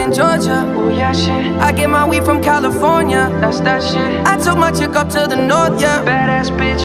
in Georgia. Oh yeah, shit. I get my weed from California. That's that shit. I took my chick up to the north, yeah. Badass bitch.